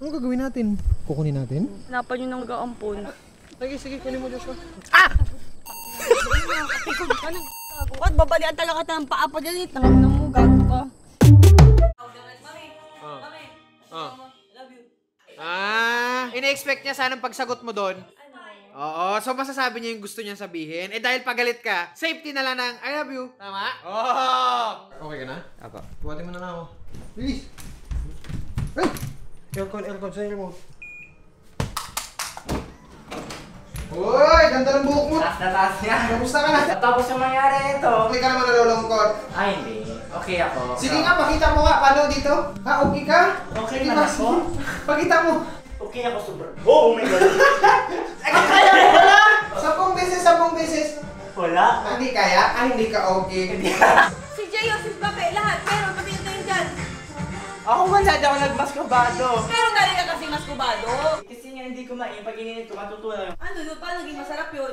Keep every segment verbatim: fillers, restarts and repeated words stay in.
Ano gagawin natin? Kukunin natin? Hanapan nyo ng mag-aampon. Sige, sige, kunin mo Joshua. Ah! At babalian talaga ka ng paa pa dyan eh. Tangan na mo, gago ka. Oh. Oh. Ah, ina-expect niya sanang pagsagot mo doon. Oo, so masasabi niya yung gusto niya sabihin. Eh dahil pagalit ka, safety na lang ng I love you. Tama? Oo! Okay ka na? Apo. Buhatin mo na lang ako. Bilis! Ay! Aircon, aircon sa remote. Uy! Ganda ng buhok mo! Taas na taas yan. Kamusta ka na? Tapos yung mangyari ito. Okay ka naman nalulungkot. Ay, hindi. Okay ako. Sige nga, pakita mo nga. Paano dito? Ha, okay ka? Okay Sige man ba? ako. Pakita mo. Okay ako sobrang. Oh, oh my God. Ay, kaya mo wala! Sampung beses, sampung beses. Wala. Ah, hindi kaya? Ah, hindi ka okay. Si Jay, si Babe, lahat. Pero pati ito yung dyan. Ako wala, di ako nagmaskabado. Pero galing ka kasi mas kubado. Kasi nga hindi ko main. Pag ininit ko, matutunan. Ano yun? Paano naging masarap yun?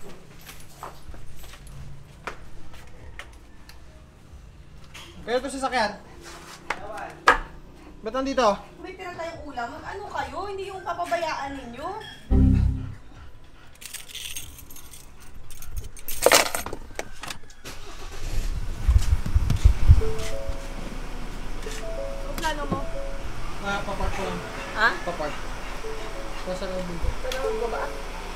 Kaya ito sasakyan? Ba't nandito? May tira tayong ulam. Ano kayo? Hindi yung papabayaan ninyo. Ano plano mo? Ah, papark ko lang. Ha? Papark. Nasa loob dito. Ano mo ba?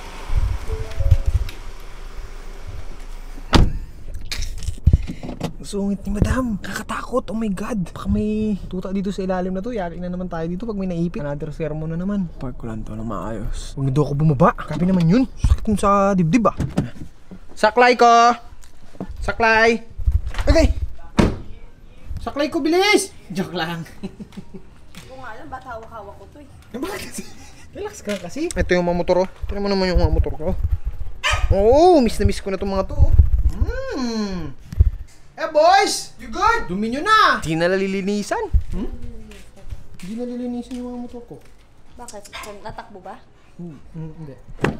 Sungit ni madam. Kakatakot. Oh my God. Baka may tuta dito sa ilalim na to. Yari na naman tayo dito pag may naipit. Another sermon na naman. Park ko lang to ng maayos. Huwag na daw ako bumaba. Grabe naman yun. Sakit mo sa dibdib ah. Saklay ko! Saklay! Okay! Saklay ko, bilis! Joke lang. Kung nga alam, ba't hawak-hawak ko to eh? Eh, bakit? Relax ka kasi. Ito yung mga motor oh. Tignan mo naman yung mga motor ko. Oo, oh, miss na miss ko na itong mga to. Hmm. Eh boys! You good? Dumi nyo na! Di na nalilinisan. Hmm? Di na nalilinisan yung mga motor ko. Bakit? Natakbo ba? Hmm, hmm, hindi.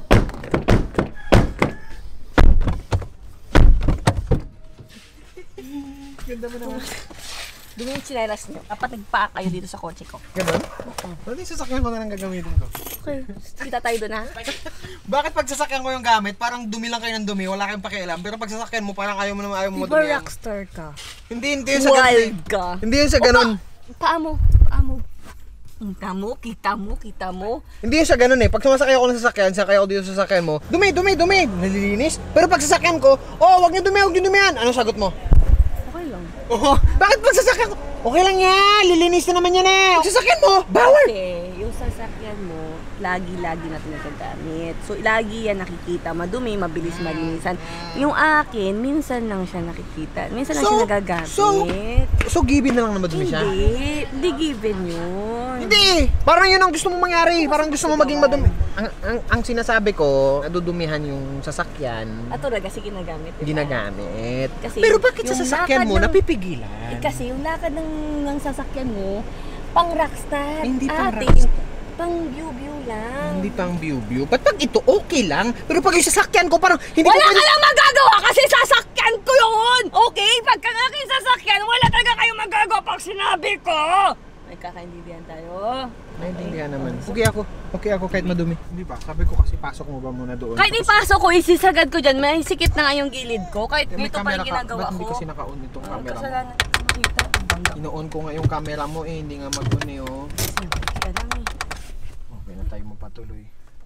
Ganda mo naman. Dumi yung chinelas nyo. Dapat nagpaa kayo dito sa kotse ko. Ganon? Ano yung sasakyan ko na lang gagamitin ko? Okay. Kita tayo doon ha? Bakit pag sasakyan ko yung gamit, parang dumi lang kayo ng dumi, wala kayong pakialam. Pero pag sasakyan mo, parang ayaw mo naman ayaw mo Diba madumi. rockstar ka? Hindi, hindi yun sa ganun. Wild ka. Hindi yun sa ganun. Paa mo. Paa mo. Kita mo, kita mo, kita mo. Hindi yun sa ganun eh. Pag sumasakay ako ng sasakyan, sakay ako dito sa sasakyan mo, dumi, dumi, dumi, nalilinis. Pero pag sasakyan ko, oh, wag niyo dumi, wag niyo dumihan. Anong sagot mo? Okay lang. Oh, bakit pag sasakyan ko? Okay lang yan, lilinis na naman yan eh. Sasakyan mo, bawal. Kasi yung sasakyan mo, lagi-lagi natin nagagamit. So, lagi yan nakikita. Madumi, mabilis malinisan. Yung akin, minsan lang siya nakikita. Minsan lang So, siya nagagamit. so, So, given na lang na madumi siya? Hindi. Hindi given yun. Hindi! Parang yun ang gusto mong mangyari. Parang gusto mo maging madumi. Ang, ang, ang sinasabi ko, nadudumihan yung sasakyan. At talaga, kasi ginagamit. Diba? Ginagamit. Kasi Pero bakit sa yung sasakyan lakad mo, ng- napipigilan? Eh, kasi yung lakad ng, ng sasakyan mo, pang rockstar. Hindi pang Ate, rockstar. Pang view-view lang. Hindi pang view-view. Ba't pag ito, okay lang? Pero pag yung sasakyan ko, parang hindi Wala ko ka lang magagawa kasi sasakyan ko yun! Okay? Pagka aking sasakyan, wala talaga kayong magagawa pag sinabi ko! May kakaintindihan tayo. Naintindihan naman. Okay ako. Okay ako kahit madumi. Hindi ba? Sabi ko kasi pasok mo ba muna doon? Kahit ipasok ko, isisagad ko dyan, may sikit na nga yung gilid ko. Kahit Eh, may dito pa camera yung ka. ginagawa Ba't ko. hindi kasi naka-on itong Ah, camera mo? kasalanan ko makita. Bangga. Ino-on ko nga yung camera mo eh. Hindi nga mag-on eh oh. Ka lang eh. Okay na tayo mo patuloy.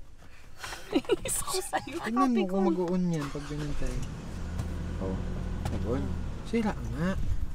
Isa ko sa'yo. Tingnan Sabi mo ko. kung mag-on yan pag ganyan tayo. Oh, mag-on. Sira nga.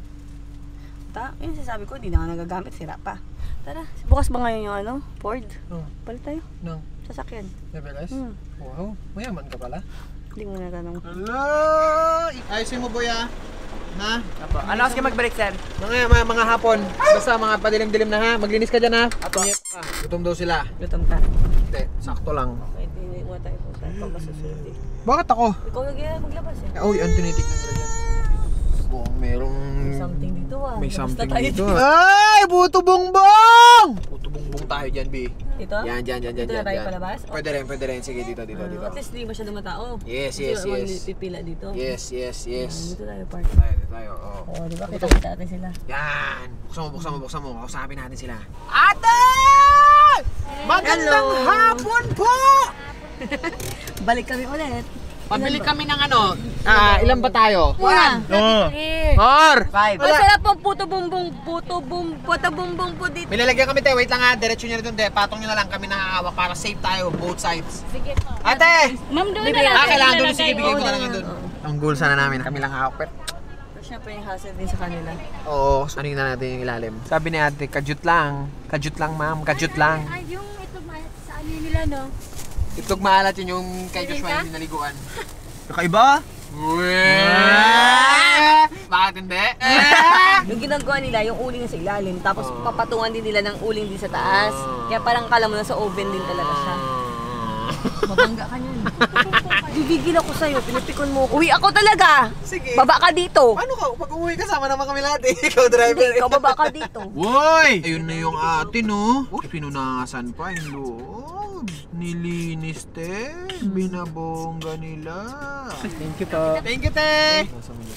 Ta, yun sasabi ko, hindi na nga nagagamit, sira pa. Tara, bukas ba ngayon yung ano? Ford? Oh, Palit tayo. nang Sasakyan. level S? Hmm. Wow, mayaman ka pala. Hindi mo na ganun. Hello! Ayusin mo boya. Na? Apo. Ano kasi magbalik, sir? Mga, mga, mga hapon. Basta mga padilim-dilim na ha. Maglinis ka dyan ha. Apo. Gutom daw sila. Gutom ka. Hindi, sakto lang. Okay, tiniwa tayo po tayo pag masusunod eh. Bakit ako? Ikaw lagi maglabas eh. Uy, ang tinitignan nila dyan. Buong merong... May something dito ah. May Labas something na tayo dito. Ay! Buto bongbong! Buto bongbong tayo dyan, B. Dito? Yan, dyan, dyan, dyan. Dito na dyan, tayo dyan. palabas? Pwede rin, pwede rin. Sige, dito, dito, dito. At least hindi masyadong matao. Yes, Kasi yes, walang yes. pipila dito. Yes, yes, yes. Yan, dito tayo park. Tayo, dito tayo. Oo. Oo, di ba? Kita-kita natin sila. Yan! Buksan mo, buksan mo, buksan mo. Kausapin natin sila. Ate! Magandang Hello. hapon po! Balik kami ulit. Pabili kami ng ano, ah, ilan ba tayo? Una. Oo. Or! Five. Masarap pong puto bumbong, puto bum, puto bumbong po dito. May lalagyan kami tayo, wait lang ha, diretso nyo na doon, de. Patong nyo na lang kami nakahawak para safe tayo, both sides. Sige po. Ate! Ma'am, doon na Bibigyan- lang. Ah, kailangan doon, ilalagay sige, mo. bigay ko na lang yun doon. Ang goal sana namin, kami lang hawak. Siyempre yung hassle din sa kanila. Oo, ano na natin yung ilalim. Sabi ni ate, kadyut lang. Kadyut lang ma'am, kadyut lang. Ay, yung ito sa ano yun nila, no? Itlog maalat yun yung kay Joshua hindi naliguan. Kakaiba? Bakit hindi? Yung ginagawa nila, yung uling sa ilalim, tapos Oh. papatungan din nila ng uling din sa taas. Oh. Kaya parang kala mo na sa oven din talaga siya. Mabangga ka niyan. Bibigil ako sa'yo, pinipikon mo. Uwi ako talaga! Sige. Baba ka dito! Paano ka? Pag umuwi kasama naman kami lahat eh. Ikaw driver. Hindi, ikaw baba ka dito. Woy! Ayun na yung ate no. Uy, pinunasan pa yung loob. Nilinis te. Binabongga nila. Thank you po. Thank you te.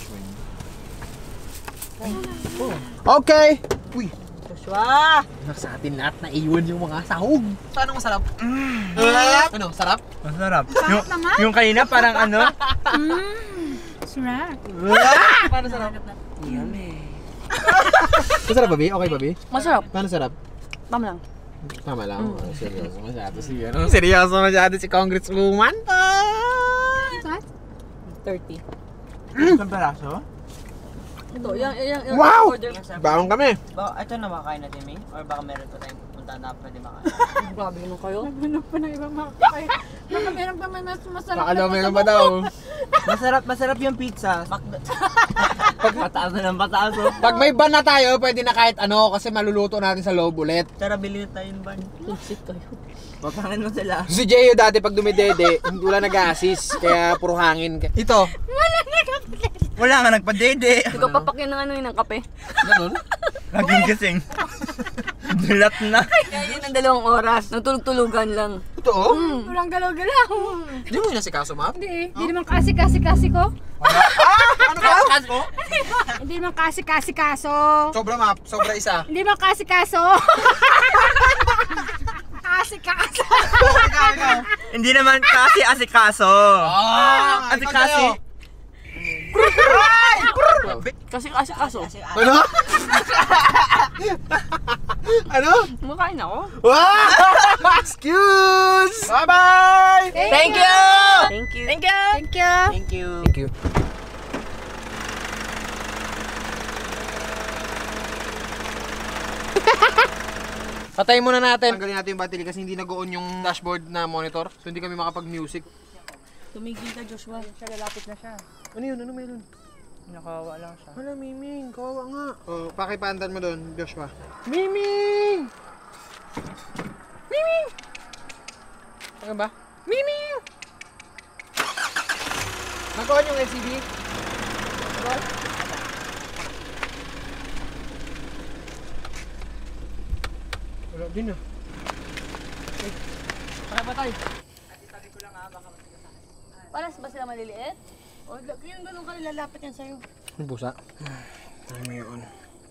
Okay. Uy. Joshua! Sa atin lahat na iwan yung mga sahog. Paano masarap? Mm. Ano, sarap? Masarap. Yung, yung kanina parang ano? Sarap. Paano sarap? Yummy. Masarap ba, Bi? Okay ba, Bi? Masarap. Paano sarap? Tama lang. Tama lang. Oh, seryoso masyado si ano? Seryoso masyado si Congresswoman. Ah! thirty. Isang peraso? Ito, yung, yung, yung Wow! order. Baon kami. Ba, ito na makain natin, May? Or baka meron pa tayong pupunta na pwede makain? Grabe naman kayo. Naghanap pa ng ibang makakain. Baka meron pa may mas masarap. Baka daw meron pa daw. Masarap, masarap yung pizza. Pag pataas na ng pataas, oh. Pag may ban na tayo, pwede na kahit ano kasi maluluto natin sa loob ulit. Tara, bilhin na tayo ng ban. Sit kayo. Papangan mo sila. Si Jeyo dati pag dumidede, hindi wala nag-assist, kaya puro hangin. Ito, Wala nga nagpa-dede. Hindi ko papakyan ng ano yun, ng kape. ganun. Laging gising. Dulat na. Kaya yun ang dalawang oras. Nagtulog-tulugan lang. Totoo? Mm. Walang galaw-galaw. Hindi mo yun si kaso, ma'am? Hindi, hindi naman kasi-kasi-kasi ko. Ano ka? Kaso? Hindi naman kasi-kasi-kaso. Sobra, ma'am. Sobra isa. Hindi naman kasi-kaso. Kasi-kaso. Hindi naman kasi asikaso. Ah! Asikaso. Kasi kasi kaso. Ano? Ano? Makain ako. Wow! Excuse! Bye-bye! Thank you! Thank you. Thank you! Thank you. Thank you. Thank you. Patayin muna natin. Tanggalin natin yung battery kasi hindi nag-on yung dashboard na monitor. So hindi kami makapag-music. Tumigil ka, Joshua. Lalapit na siya. Ano yun? Ano meron? Nakawawa lang siya. Wala, Miming. Kawawa nga. Oh, pakipaandan mo doon, Joshua. Miming! Miming! Ano ba? Miming! Nag-on yung L C D? Nag-on? Wala din ah. Para ba tayo? Paras ba sila maliliit? O, yung ganun ka lalapit yan sa'yo. Ano busa? Ay, may on.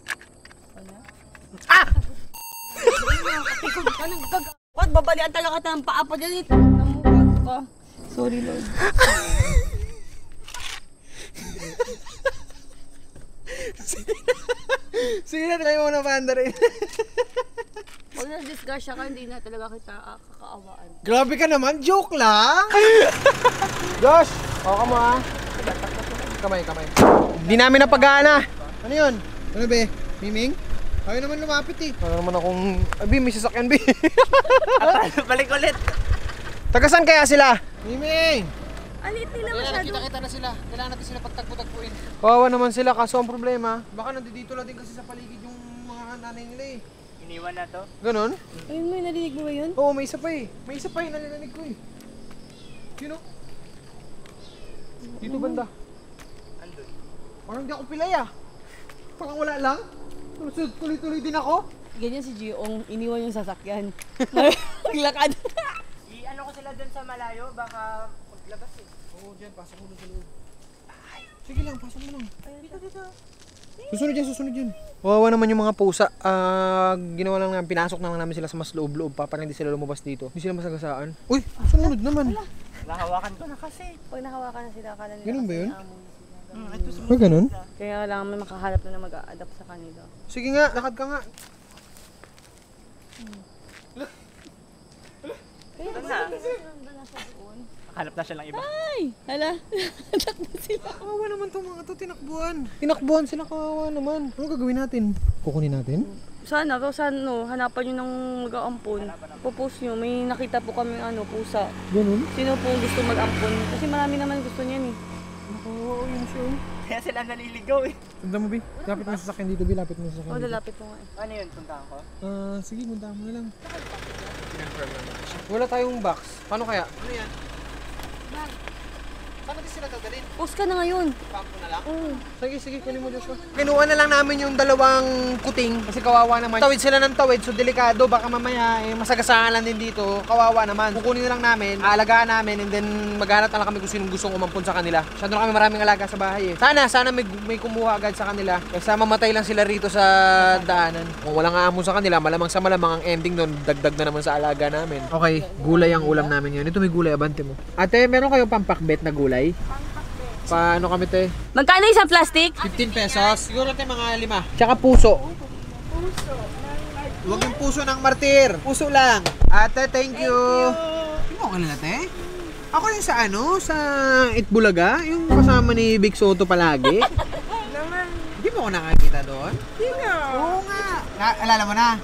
Anong gagawin? Babalian talaga kita ng paa pa dyan. Namukag ka. Sorry, Lord. Sige na, try mo na panda rin. Pag na-discuss ka, hindi na talaga kita ah, kakaawaan. Grabe ka naman, joke lang! Josh! O, ka mo ah. Kamay, kamay. Hindi namin napagana. Ano yun? Ano be? Miming? Ayaw naman lumapit eh. Ano naman akong... Abi, may sasakyan be. Balik ulit. Tagasan kaya sila? Miming! Alit nila Kailangan masyado. nakita-kita na sila. Kailangan natin sila pagtagpo-tagpuin. Kawawa naman sila kaso ang problema. Baka nandito lang din kasi sa paligid yung mga nanay nila eh. Iniwan na to. Ganon? Ayun mo, narinig mo ba yun? Oo, may isa pa eh. May isa pa eh, nalilanig ko eh. You know? Dito banda. Andun. Parang hindi ako pilay ah. Parang wala lang. Tuloy- Tuloy-tuloy din ako. Ganyan si Giong, iniwan yung sasakyan. Naglakad. I-ano ko sila dun sa malayo, baka maglabas eh. Oo, dyan. Pasok mo doon sa loob. Ay, sige lang, pasok mo lang. Dito, dito. Susunod yan, susunod yan. Wawa naman yung mga pusa. Ah, ginawa lang namin, pinasok na lang namin sila sa mas loob-loob pa para hindi sila lumabas dito. Hindi sila masagasaan. Uy, sumunod naman. Nahawakan ko na kasi. Pag nakawakan na sila, akala nila Ganun ba yun? kasi amo na sila. Hmm, ito sumunod. Ay, ganun? Kaya lang may makahanap na na mag-a-adapt sa kanila. Sige nga, lakad ka nga. Ito na. Hanap na siya ng iba. Ay! Hala! Anak na sila. Kawawa naman itong mga to, tinakbuhan. Tinakbuhan sila, kawawa naman. Ano gagawin natin? Kukunin natin? Sana, pero sana no, hanapan nyo ng mag-aampon. Popost nyo, may nakita po kami ano, pusa. Ganun? Sino po gusto mag-ampon? Kasi marami naman gusto niyan eh. Nakawawa yung show. Kaya sila naliligaw eh. Tanda mo, Bi. Lapit mo sa sasakyan dito, Bi. Lapit mo sa sasakyan Oh, dito. lalapit mo nga eh. Ano yun, puntahan ko? Ah, sige, punta mo na lang. Wala tayong box. Paano kaya? Ano yan? Saan natin sila dadalhin? Post ka na ngayon. Pampo na lang? Oo. Sige, sige, kunin mo, Joshua. Kinuha na lang namin yung dalawang kuting kasi kawawa naman. Tawid sila ng tawid, so delikado. Baka mamaya eh, masagasaan lang din dito. Kawawa naman. Kukunin na lang namin, aalagaan namin, and then maghanap na lang kami kung sinong gustong umampun sa kanila. Masyado na kami maraming alaga sa bahay eh. Sana, sana may, may kumuha agad sa kanila. Kasi mamatay lang sila rito sa daanan. Kung walang aamon sa kanila, malamang sa malamang ang ending nun, dagdag na naman sa alaga namin. Okay, gulay ang ulam namin yun. Ito may gulay, abante mo. Ate, meron kayong pampakbet na gulay? Paano kami te? Magkano isang plastic? fifteen pesos. Siguro tayo mga lima. Tsaka puso. Puso. Huwag yung puso ng martir. Puso lang. Ate, thank you. Hindi mo kanila, te? Ako yung sa ano? Sa Itbulaga? Yung kasama ni Big Soto palagi? Hindi mo ako nakakita doon? Hindi na. Oo nga. Na, alala mo na?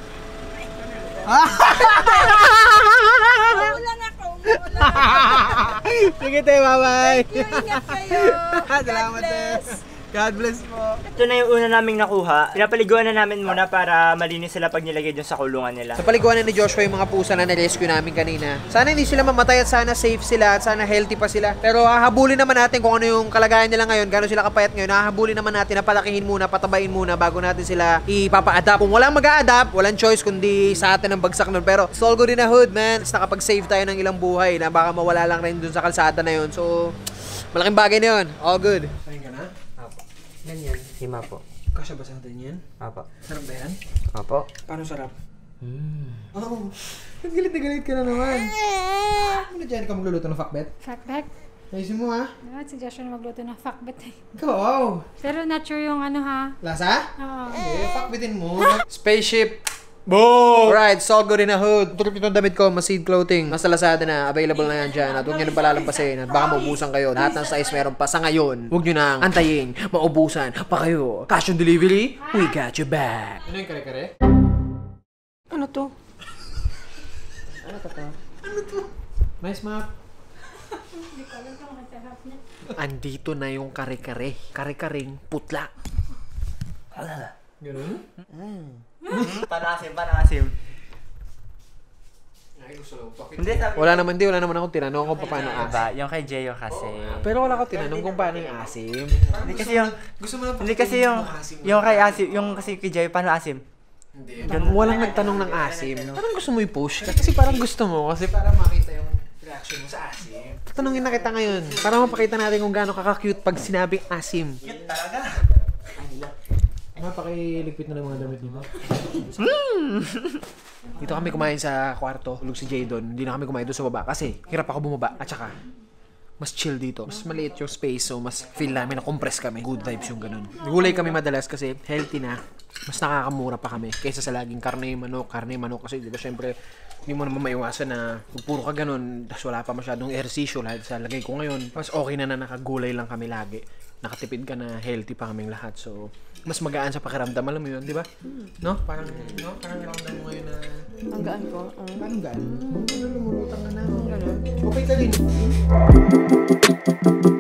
Umuulan ako, umuulan. Sige, te. Bye-bye. Ingat kayo. Salamat, te. God bless po. Ito na yung una naming nakuha. Pinapaliguan na namin muna para malinis sila pag nilagay dun sa kulungan nila. Sa paliguanan ni Joshua yung mga pusa na na-rescue namin kanina. Sana hindi sila mamatay at sana safe sila at sana healthy pa sila. Pero hahabulin naman natin kung ano yung kalagayan nila ngayon, gano'n sila kapayat ngayon. Hahabulin naman natin na palakihin muna, patabain muna bago natin sila ipapa-adapt. Kung walang mag-a-adapt, walang choice kundi sa atin ang bagsak nun. Pero it's all good in the hood, man. It's nakapag-save tayo ng ilang buhay na baka mawala lang rin dun sa kalsada na yun. So, malaking bagay na yun. All good. Sayin ka na? Ilan yan? Lima po. Kasya ba sa atin yan? Apo. Sarap ba yan? Apo. Paano sarap? Hmm. Oo. Oh, galit na galit ka na naman. Ano dyan ka magluluto ng fakbet? Fakbet. Ayusin mo ha. Naman si Joshua na magluto ng fakbet eh. Go! Pero not sure yung ano ha. Lasa? Oo. Eh, fakbetin mo. Spaceship. Boom! Alright, it's all good in the hood. Tulip itong damit ko, Masid Clothing. Nasa Lazada na, available na yan dyan. At huwag nyo nang palalampasin. At baka maubusan kayo. Lahat ng size meron pa sa ngayon. Huwag nyo nang antayin. Maubusan pa kayo. Cash on delivery, we got you back. Ano yung kare-kare? Ano to? Ano to to? Ano to? Nice map. Andito na yung kare-kare. Kare-karing putla. Ganun? Panasim, panasim. Ay, gusto lang. Bakit? Hindi, sabi Wala naman di, wala naman akong tinanong kung paano asim. Iba, yung kay Jeyo kasi. Pero wala ko tinanong kung paano yung asim. Hindi kasi yung, Gusto mo lang hindi kasi yung, yung kay asim, yung kasi kay Jeyo, paano asim? Hindi. Walang nagtanong ng asim. Parang gusto mo i-push? Kasi parang gusto mo. Kasi para makita yung reaction mo sa asim. Tatanungin na kita ngayon. Para mapakita natin kung gaano kaka-cute pag sinabing asim. Cute talaga. Mapakiligpit na ng mga damit nito. Dito kami kumain sa kwarto. Tulog si Jay doon. Hindi na kami kumain doon sa baba. Kasi hirap ako bumaba. At saka, mas chill dito. Mas maliit yung space. So, mas feel namin na compress kami. Good vibes yung ganun. Gulay kami madalas kasi healthy na. Mas nakakamura pa kami. Kaysa sa laging karne, manok, karne, manok. Kasi di ba syempre, hindi mo naman maiwasan na kung puro ka ganun. Tapos wala pa masyadong ehersisyo. Lahat sa lagay ko ngayon. Mas okay na na nakagulay lang kami lagi. Nakatipid ka na healthy pa kaming lahat. So, mas magaan sa pakiramdam, alam mo yun, di ba? No? Parang, no? Parang ramdam mo ngayon na... Ang gaan ko. Um, Parang gaan? Bang lumulutang ka na. Okay ka din.